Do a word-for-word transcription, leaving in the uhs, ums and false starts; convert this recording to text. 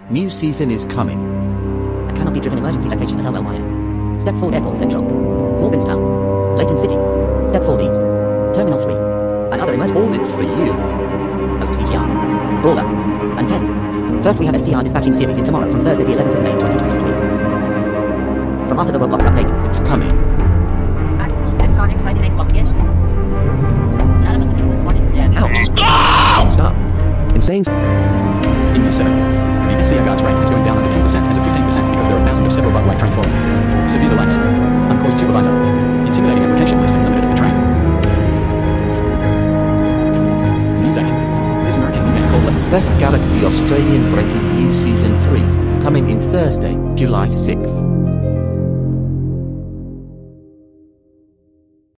New season is coming. Cannot be driven emergency location at Elwell Wire. Stepford Airport Central. Morganstown. Leighton City. Stepford East. Terminal three. Another emergency. All it's for you. Post C G R. Brawler. And ten. First we have a C R dispatching series in tomorrow from Thursday the eleventh of May twenty twenty-three. From after the roadblocks update. It's coming. Ouch! Stop. Insane. In year seven, the S C R guards rate is going down under ten percent as of fifteen percent because there are thousands of several bug-like train falling. Severe delays. Uncaused supervisor. Intimidating application list and limited of the train. News eight. This American event called Best Galaxy Australian Breaking News Season three, coming in Thursday, July sixth.